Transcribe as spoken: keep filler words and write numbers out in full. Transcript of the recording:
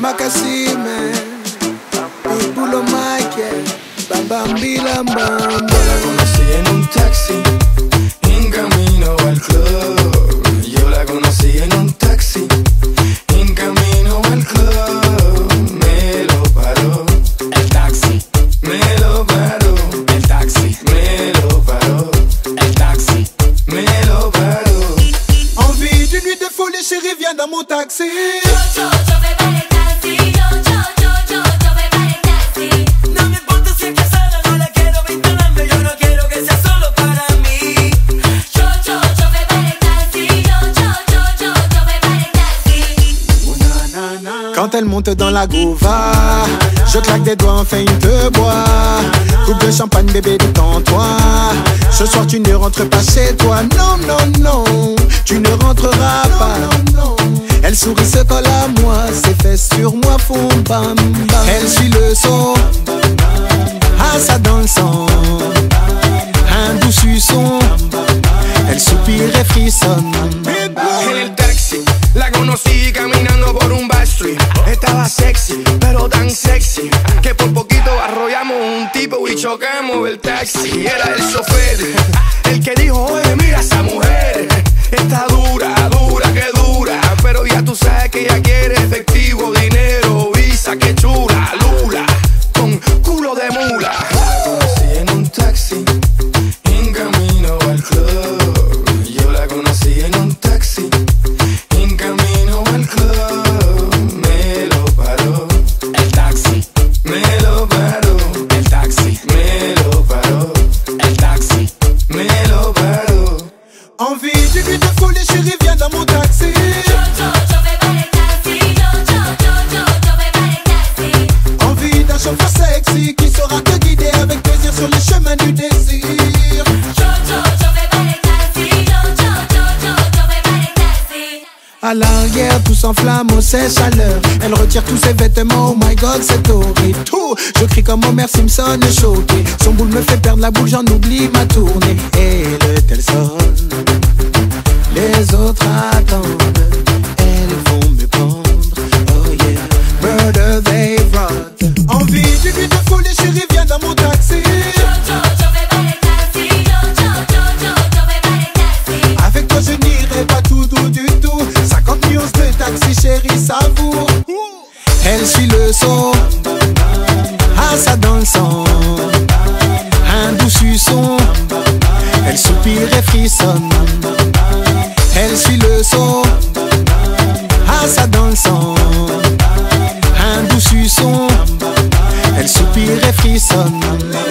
Makasime, Pitbull o Michael, Bam Bam Bilam Bam. Yo la conocí en un taxi, en camino al club. Yo la conocí en un taxi, en camino al club. Me lo paró el taxi, me lo paró el taxi, me lo paró el taxi. me lo paró. Envie d'une nuit de folie, chérie, viens dans mon taxi. Yo, yo, yo me vale el taxi. Yo, yo, yo, yo, yo me vale el taxi. No me importa si es casada, no la quiero vinculando. Yo no quiero que sea solo para mí. Yo, yo, yo me vale el taxi. Yo, yo, yo, yo, yo me vale el taxi. Quand elle monte dans la gouva, je claque des doigts, enfin il te boit. Coupe de champagne, bébé, détends-toi. Ce soir tu ne rentres pas chez toi. Non, non, non, tu ne rentreras pas. Elle sourit, se colle à moi, ses fesses sur moi font bam bam. Elle suit le son, ah ça dans le sang. Un doux suçon, elle soupire et frissonne. En el taxi, la conocí caminando por un backstreet. Estaba sexy, pero tan sexy que por poquito arrollamos un tipo y chocamos el taxi. Era el chofer, el que dijo, oye, mira esa mujer. Está dura, dura, que dura. Pero ya tú sabes que ella quiere efectivo, dinero, visa, que chula, lula, con culo de mula. La conocí en un taxi, en camino al club. Yo la conocí en un taxi, en camino al club. Me lo paró El taxi, me lo paró el taxi, me lo paró el taxi. me lo paró. Envie d'une nuit de folie, chérie, viens dans mon taxi. Yo, yo, yo me vale el taxi. Yo, yo, yo, yo, yo me vale el taxi. Envie d'un chauffeur sexy qui saura te guider avec plaisir sur les chemins du désir. Yo, yo, yo me vale el taxi. Yo, yo, yo, yo, yo me vale el taxi. À l'arrière, tout s'enflamme aux ses chaleurs. Elle retire tous ses vêtements, oh my god, c'est horrible. Tout, je crie comme Homer Simpson, choqué. Son boule me fait perdre la boule, j'en oublie ma tournée. Et le tel sonne, les autres attendent. Elles vont me prendre, oh yeah. Murder they run. Envie d'une nuit de folie, chérie, viens dans mon taxi. Yo, yo, yo me vale el taxi. Yo, yo, yo, yo, yo me vale el taxi. Avec toi je n'irai pas tout doux du tout. Cinquante nuances de taxi, chérie, savoure. Elle suit le son, ah ça dans le sang. Un doux suçon, elle soupire et frissonne. Elle suit le son, ah ça dans le sang. Un doux suçon, elle soupire et frissonne.